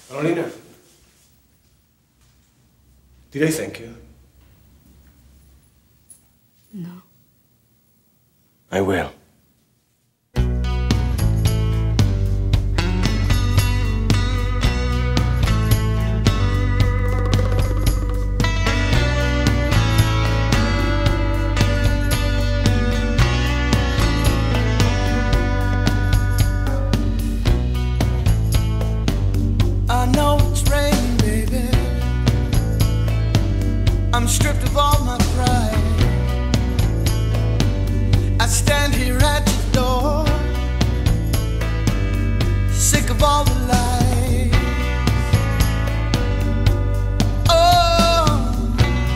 Carolina, did I thank you? No. I will. I know it's raining, baby. I'm stripped of all my pride. I stand here at your door, sick of all the lies. Oh,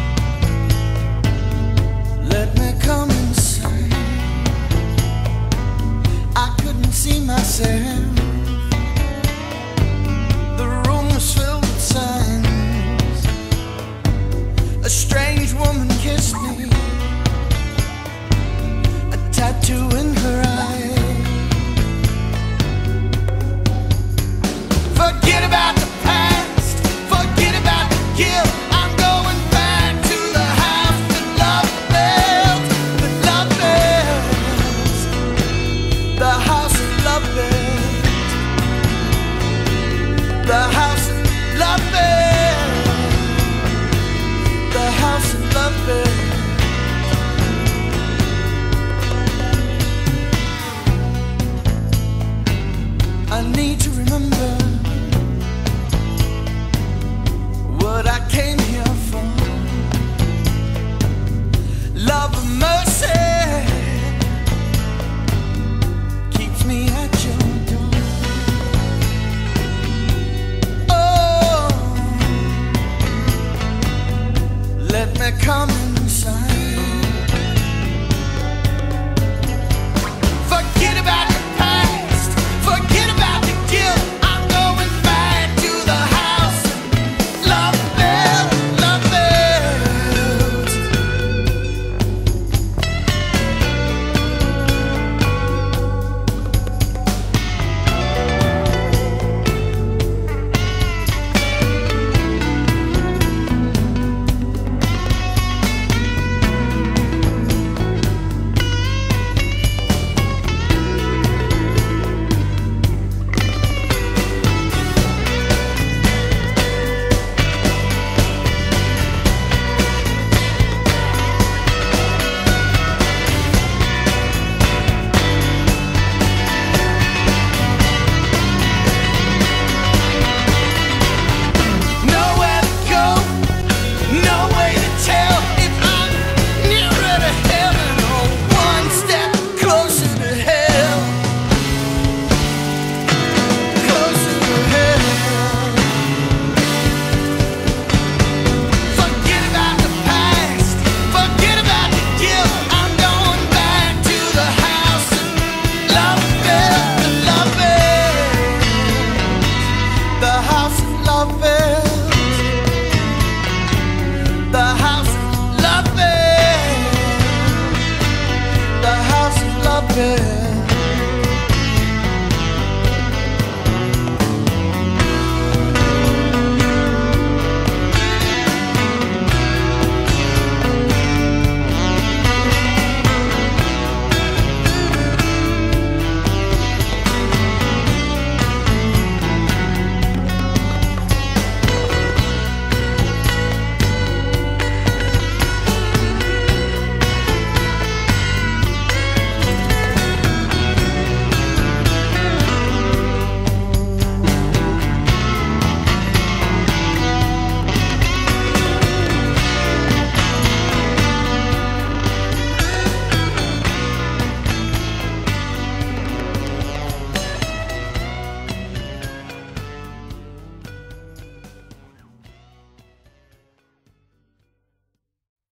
let me come inside. I couldn't see myself. Filled with signs. A strange woman kissed me, a tattoo in her eye. Forget about the past, forget about the guilt. I'm going back to the house that love built, that love built, the house that love built, the house love built, the house of love built. I need to remember